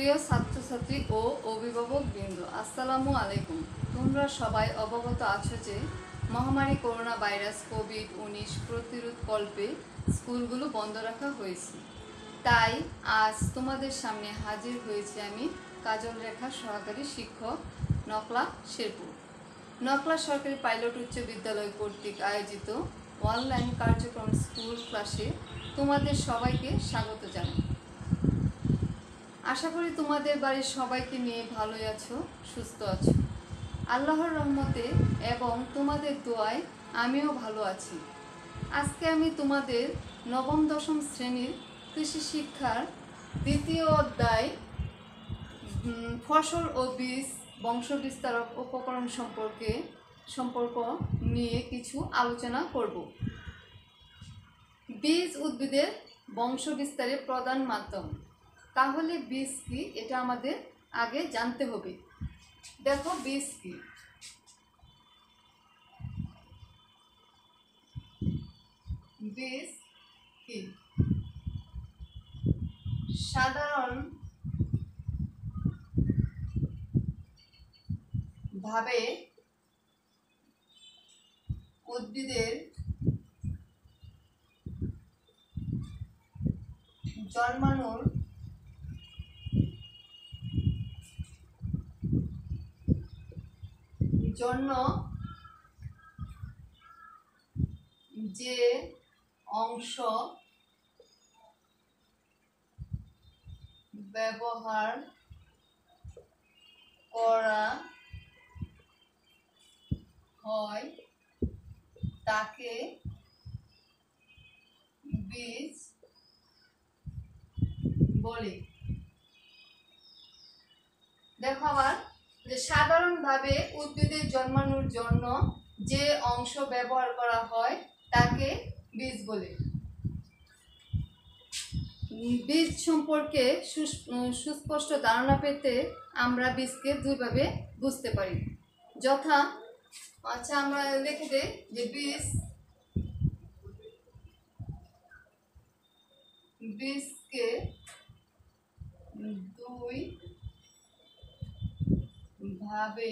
প্রিয় ছাত্রছাত্রী ও অভিভাবকবৃন্দ, আসসালামু আলাইকুম। তোমরা সবাই অবগত আছো যে মহামারী করোনা ভাইরাস কোভিড-19 প্রতিরোধকল্পে স্কুলগুলো বন্ধ রাখা হয়েছে। তাই আজ তোমাদের সামনে হাজির হয়েছি আমি, কাজল রেখা সহকারী শিক্ষক, নকলা শেরপুর। নকলা সরকারি পাইলট উচ্চ বিদ্যালয় কর্তৃক আয়োজিত অনলাইন কার্যক্রম স্কুল ক্লাসে তোমাদের সবাইকে স্বাগত জানাই। আশা করি তোমাদের বাড়ির সবাইকে নিয়ে ভালোই আছো, সুস্থ আছো। আল্লাহর রহমতে এবং তোমাদের দোয়ায় আমিও ভালো আছি। আজকে আমি তোমাদের নবম দশম শ্রেণীর কৃষি শিক্ষার দ্বিতীয় অধ্যায় ফসল ও বীজ বংশবিস্তারক উপকরণ সম্পর্ক নিয়ে কিছু আলোচনা করব। বীজ উদ্ভিদের বংশবিস্তারের প্রধান মাধ্যম। তাহলে বীজ কি, এটা আমাদের আগে জানতে হবে। দেখো বীজ কি। বীজ কি? সাধারণ ভাবে উদ্ভিদের জন্মানোর জন্য যে অংশ ব্যবহার করা হয় তাকে বীজ বলে। দেখো আবার, যে সাধারণভাবে উদ্ভিদের জন্মানোর জন্য যে অংশ ব্যবহার করা হয় তাকে বীজ বলে। বীজ সম্পর্কে সুস্পষ্ট ধারণা পেতে আমরা বীজকে দুইভাবে বুঝতে পারি। যথা, আচ্ছা আমরা লিখে দেই যে বীজকে দুই ভাবে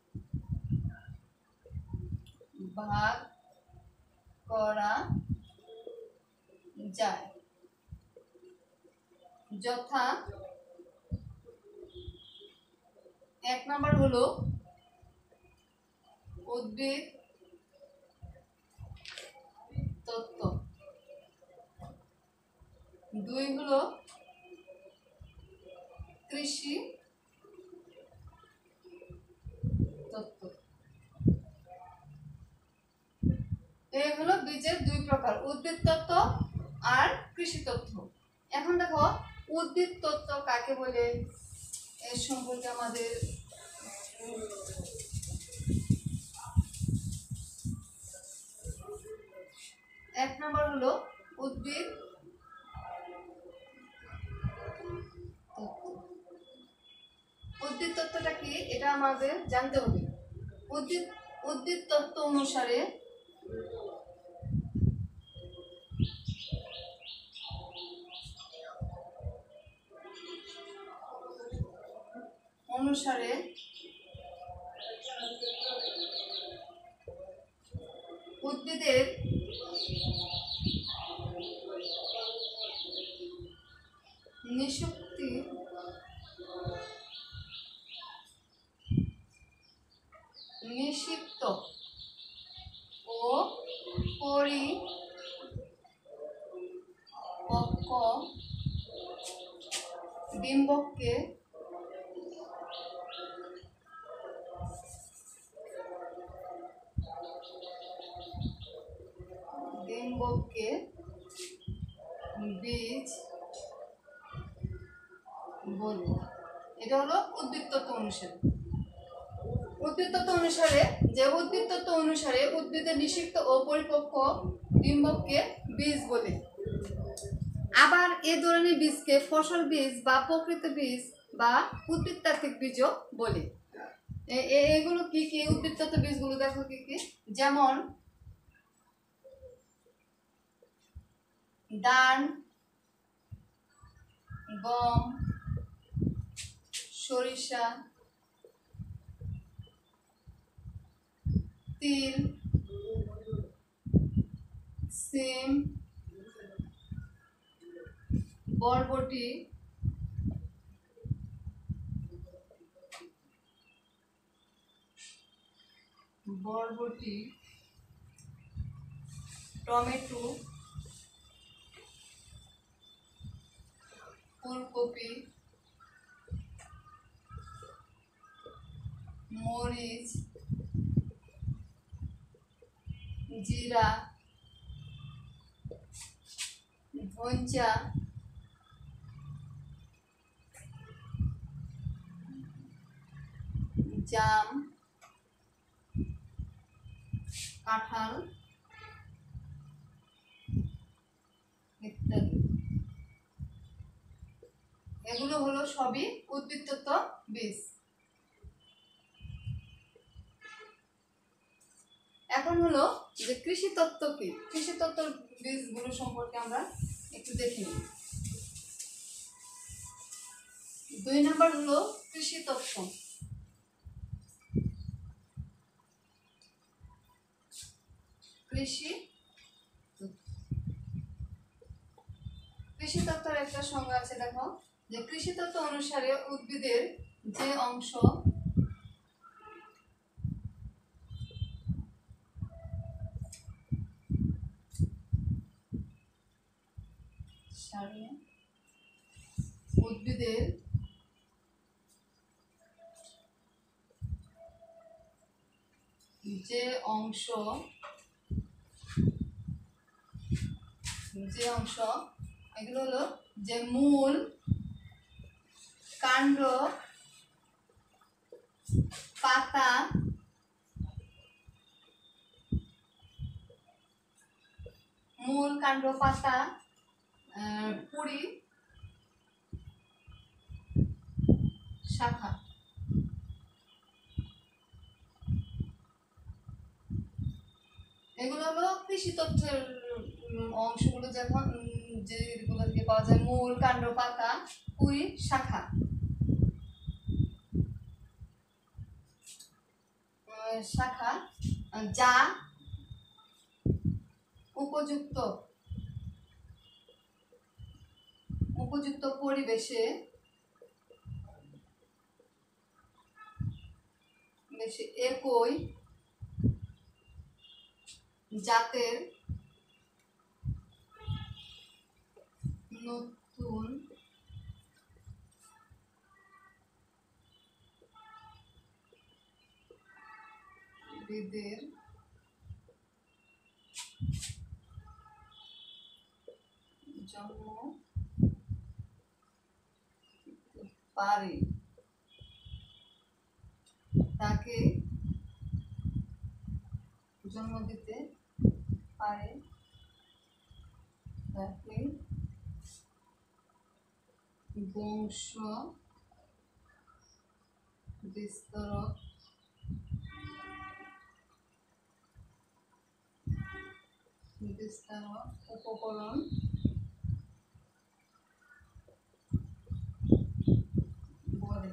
ভাগ করা যায়। যথা, এক নম্বর হলো উদ্ভিদ তত্ত্ব, দুই হলো কৃষি তত্ত্ব। এই হলো বীজের দুই প্রকার, উদ্ভিদ তত্ত্ব আর কৃষি তত্ত্ব। এখন দেখো উদ্ভিদ তত্ত্ব কাকে বলে, এর সম্পর্কে আমাদের এক নম্বর হলো উদ্ভিদ তত্ত্বটা কি, এটা আমাদের জানতে হবে। উদ্ভিদ তত্ত্ব অনুসারে উদ্ভিদের নিষিক্ত ও পরিপক্ক ডিম্বককে বীজ বলে। এটা হলো উদ্ভিদ তত্ত্ব অনুসারে। উদ্ভিদ তত্ত্ব অনুসারে উদ্ভিদের নিষিক্ত ও পরিপক্ক ডিম্বককে বীজ বলে। আবার এ ধরনের বীজকে ফসল বীজ বা প্রকৃত বীজ বা উদ্ভিদতাত্ত্বিক বীজও বলে। এগুলো কি কি উদ্ভিদ তত্ত্ব বীজগুলো? দেখো কি কি, যেমন ধান, গম, সরিষা, তিল, সিম, বরবটি, টমেটো, ফুলকপি, মরিচ, জিরা, ধনিয়া, জাম, কাঁঠাল ইত্যাদি। এগুলো হলো সবই উদ্ভিদতত্ত্ব বীজ। এখন হলো যে কৃষি তত্ত্ব কি, কৃষি তত্ত্বর বীজগুলো সম্পর্কে আমরা একটু দেখে নিই। 2 নম্বর হলো কৃষি তত্ত্ব। কৃষি তত্ত্বের একটা সংজ্ঞা আছে, দেখো যে কৃষি তত্ত্ব অনুসারে উদ্ভিদের যে অংশ উদ্ভিদের যে অংশ এগুলো হলো যে মূল, কাণ্ড, পাতা, কুঁড়ি, শাখা। এগুলো হলো কৃষি তত্ত্বের অংশগুলো, যখন যেগুলো থেকে পাওয়া যায় মূল, কাণ্ড, পাতা, কুঁড়ি, শাখা। যা উপযুক্ত পরিবেশে একই জাতের নতুন উদ্ভিদের জন্ম পারে তাকে জন্ম দিতে পারে তাকে বংশ বিস্তারক উপকরণ বলে।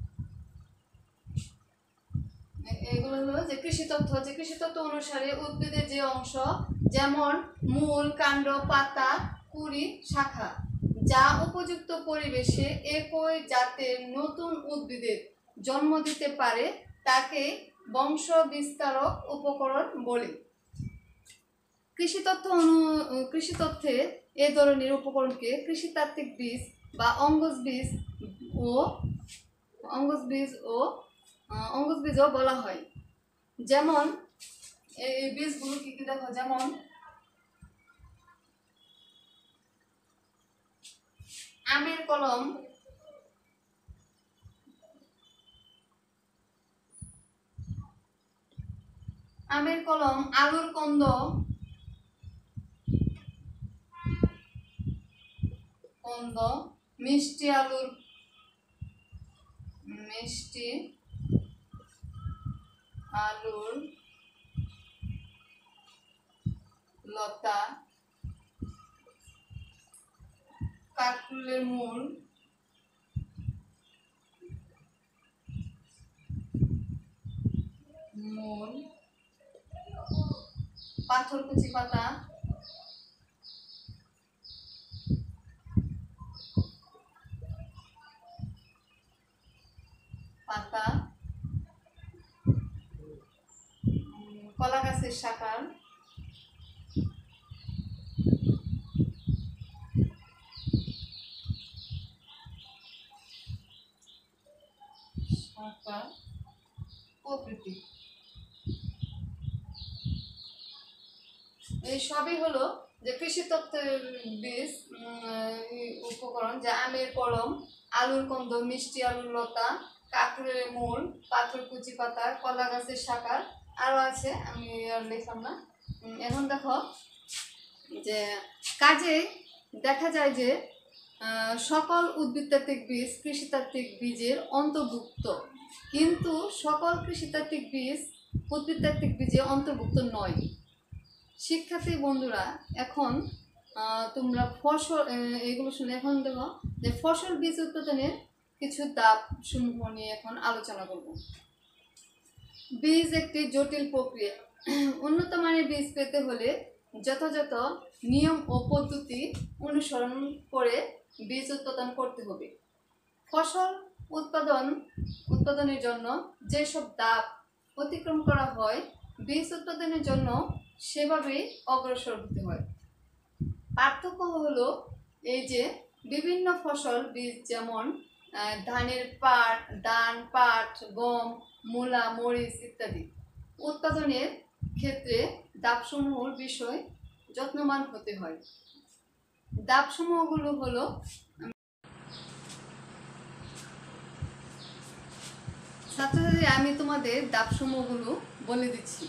এগুলো হলো যে কৃষি তত্ত্ব অনুসারে উদ্ভিদের যে অংশ, যেমন মূল, কাণ্ড, পাতা, কুঁড়ি, শাখা, যা উপযুক্ত পরিবেশে একই জাতের নতুন উদ্ভিদের জন্ম দিতে পারে তাকে বংশ বিস্তারক উপকরণ বলে। কৃষি তত্ত্বে এ ধরনের উপকরণকে কৃষিতাত্ত্বিক বীজ বা অঙ্গজ বীজও বলা হয়। যেমন এই বীজগুলো কি কি দেখো, যেমন আমের কলম, আলুর কন্দ, মিষ্টি আলুর লতা, কাঁকরোলের মূল, মূল, পাথরকুচি পাতা, কলা গাছের শাখার, প্রকৃতি। এই সবই হলো যে কৃষি তত্ত্বের বীজ উপকরণ, যা আমের কলম, আলুর কন্দ, মিষ্টি আলুর লতা, কাঁকড়ের মূল, পাথরকুচি পাতা, কলা গাছের শাখার, আরও আছে, আমি আর লিখলাম না। এখন দেখো যে কাজে দেখা যায় যে সকল উদ্ভিদতাত্ত্বিক বীজ কৃষিতাত্ত্বিক বীজের অন্তর্ভুক্ত, কিন্তু সকল কৃষিতাত্ত্বিক বীজ উদ্ভিদতাত্ত্বিক বীজে অন্তর্ভুক্ত নয়। শিক্ষার্থী বন্ধুরা, এখন তোমরা ফসল এগুলো শুনে এখন দেখো যে ফসল বীজ উৎপাদনের কিছু ধাপ সমূহ নিয়ে এখন আলোচনা করব। বীজ একটি জটিল প্রক্রিয়া। উন্নত মানের বীজ পেতে হলে যথাযথ নিয়ম ও পদ্ধতি অনুসরণ করে বীজ উৎপাদন করতে হবে। ফসল উৎপাদনের জন্য যেসব ধাপ অতিক্রম করা হয়, বীজ উৎপাদনের জন্য সেভাবেই অগ্রসর হতে হয়। পার্থক্য হলো এই যে বিভিন্ন ফসল বীজ, যেমন ধান, পাট, গম, মূলা, মরিচ ইত্যাদি উৎপাদনের ক্ষেত্রে ধাপসমূহের বিষয় যত্নবান হতে হয়। ধাপসমূহগুলো হলো, ছাত্রছাত্রী আমি তোমাদের ধাপসমূহগুলো বলে দিচ্ছি।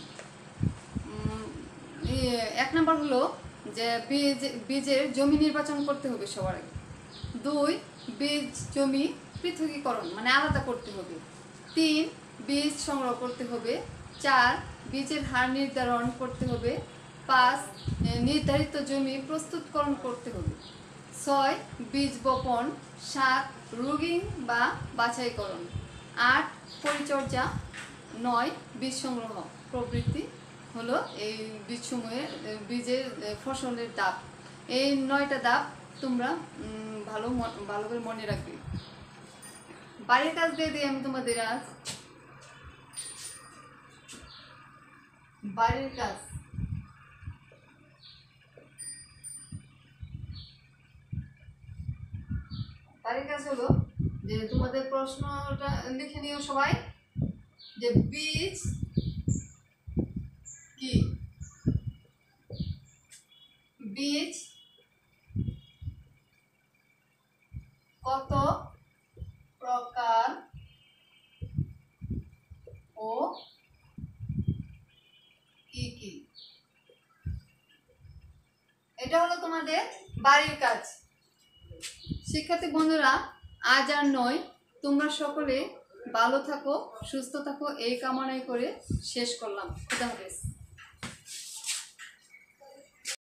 1 নম্বর হলো যে বীজের জমি নির্বাচন করতে হবে সবার আগে। 2, বীজ জমি পৃথকীকরণ মানে আলাদা করতে হবে। 3, বীজ সংগ্রহ করতে হবে। 4, বীজের হার নির্ধারণ করতে হবে। 5, নির্ধারিত জমি প্রস্তুতকরণ করতে হবে। 6, বীজ বপন। 7, রোগিং বা বাছাইকরণ। 8, পরিচর্যা। 9, বীজ সংগ্রহ প্রভৃতি হলো এই বীজের ফসলের ধাপ। এই 9টা ধাপ তোমরা ভালো করে মনে রাখবে। বাড়ির কাজ দিয়ে দিই আমি তোমাদের আজ। বাড়ির কাজ হলো যে তোমাদের প্রশ্নটা লিখে নিও সবাই, যে বীজ কি, বীজ কত প্রকার ও কি কি। এটা হলো তোমাদের বাড়ির কাজ। শিক্ষার্থী বন্ধুরা, আজ আর নয়, তোমরা সকলে ভালো থাকো, সুস্থ থাকো, এই কামনাই করে শেষ করলাম। খুদা হাফেজ।